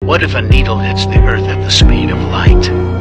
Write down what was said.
What if a needle hits the earth at the speed of light?